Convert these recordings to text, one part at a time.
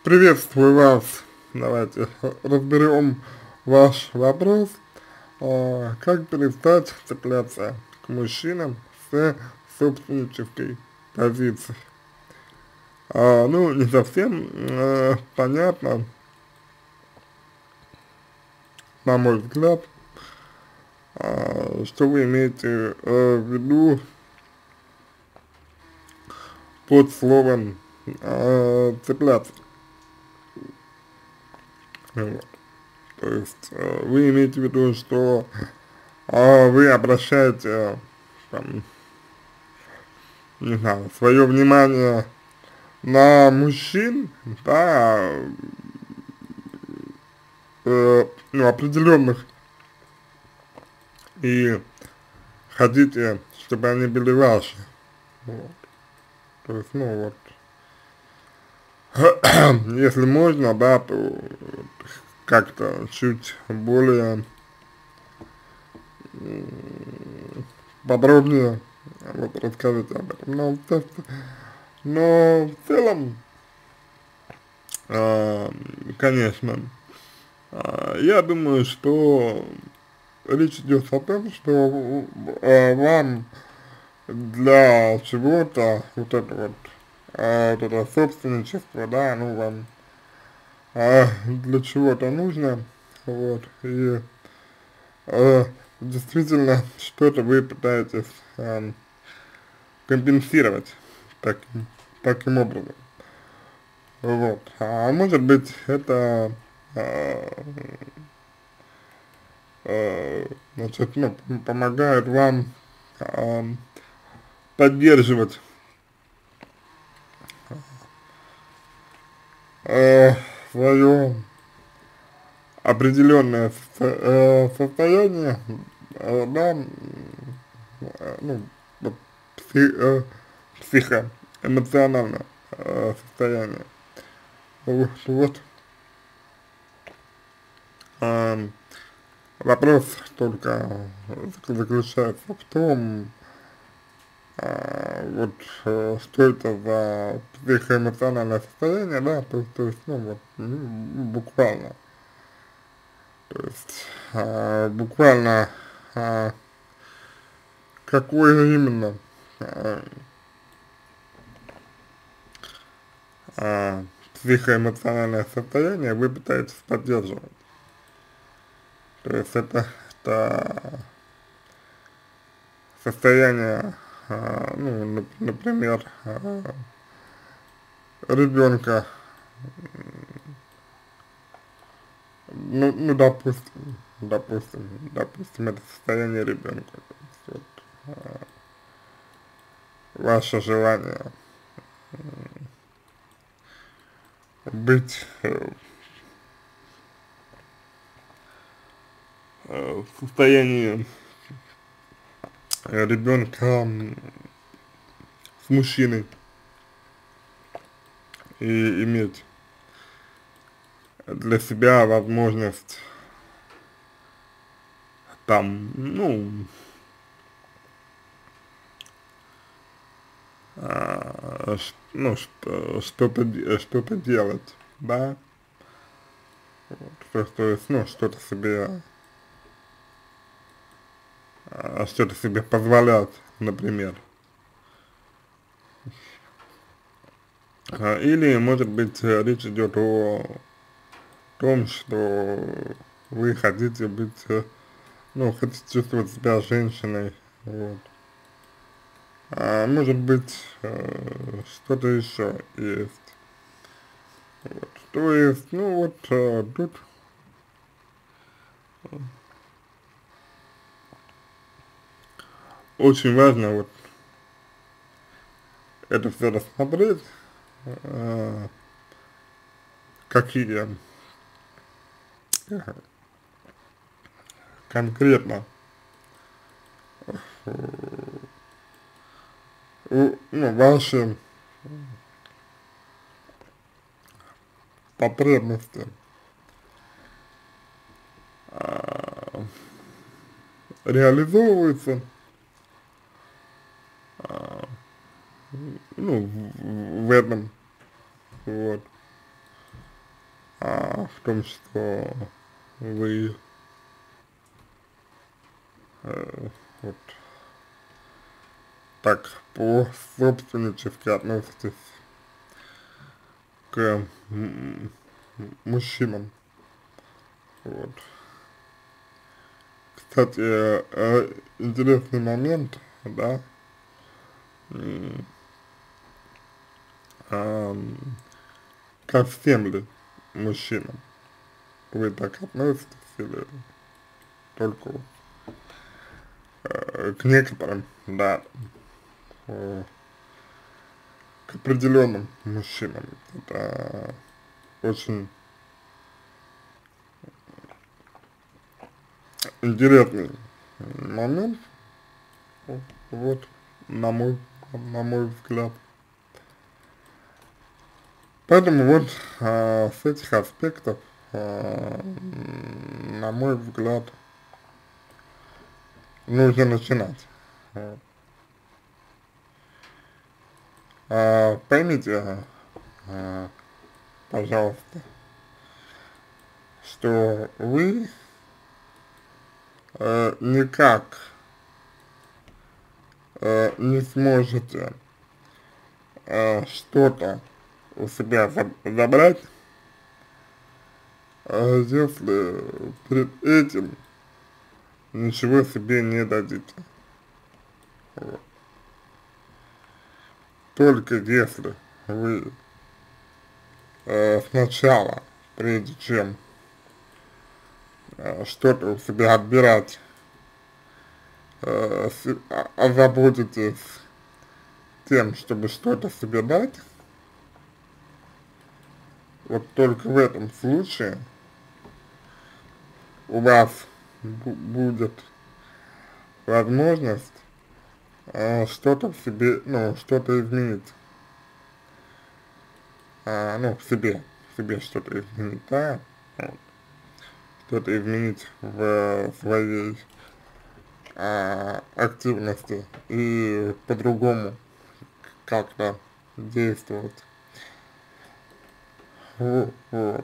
Приветствую вас. Давайте разберем ваш вопрос. Как перестать цепляться к мужчинам с собственнической позиции? Ну, не совсем понятно, на мой взгляд, что вы имеете в виду под словом цепляться. Вот. То есть вы имеете в виду, что вы обращаете, там, не знаю, свое внимание на мужчин, да, ну, определенных, и хотите, чтобы они были ваши. Вот. То есть, ну вот, если можно, да, то как-то чуть более подробнее вот расскажите об этом. Но в целом, конечно, я думаю, что речь идет о том, что вам для чего-то вот это собственничество, да, ну вам для чего-то нужно, вот, и действительно что-то вы пытаетесь компенсировать таким образом, вот, а может быть это значит, ну, помогает вам поддерживать свое определенное состояние, да, ну, вот, психоэмоциональное состояние. Вот. А, Вопрос только заключается в том, вот что это за психоэмоциональное состояние, да, то есть, ну вот, буквально, то есть, буквально, а, какое именно а, психоэмоциональное состояние вы пытаетесь поддерживать. То есть это состояние, ну, например, ребенка, ну, допустим, это состояние ребенка, то есть, вот, ваше желание быть в состоянии ребенка с мужчиной и иметь для себя возможность там, ну, что-то делать, да, вот, то есть, ну, что-то себе позволять, например. Или, может быть, речь идет о том, что вы хотите быть, ну, хотите чувствовать себя женщиной, вот. Может быть, что-то еще есть. Вот. То есть, ну вот, тут очень важно вот это все рассмотреть, э, какие конкретно ну, ваши потребности а, реализовываются, ну, в этом, вот. в том, что вы вот так по-собственнически относитесь к мужчинам. Вот. Кстати, интересный момент, да, ко всем ли мужчинам вы так относитесь или только к некоторым, да, к определенным мужчинам? Это очень интересный момент, вот, на мой взгляд. Поэтому вот с этих аспектов, на мой взгляд, нужно начинать. Вот. Поймите, пожалуйста, что вы никак не сможете что-то у себя забрать, если перед этим ничего себе не дадите. Вот. Только если вы сначала, прежде чем что-то у себя отбирать, озаботитесь тем, чтобы что-то себе дать, вот только в этом случае у вас будет возможность что-то в себе, ну, что-то изменить, ну, в себе что-то изменить, да, вот, что-то изменить в своей активности и по-другому как-то действовать. Вот.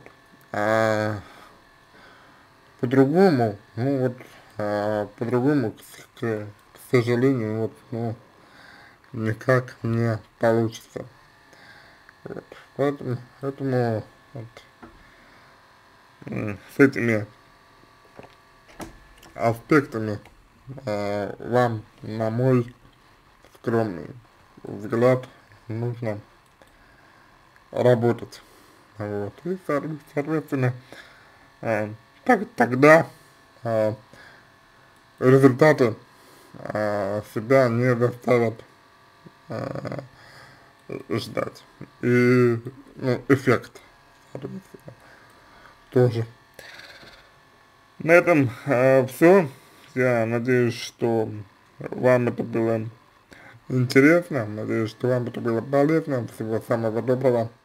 По-другому, ну вот, по-другому, к сожалению, вот, ну, никак не получится. Вот. Поэтому вот, с этими аспектами вам, на мой скромный взгляд, нужно работать. Вот. И, соответственно, тогда результаты себя не заставят ждать. И, ну, эффект, соответственно, тоже. На этом все. Я надеюсь, что вам это было интересно. Надеюсь, что вам это было полезно. Всего самого доброго.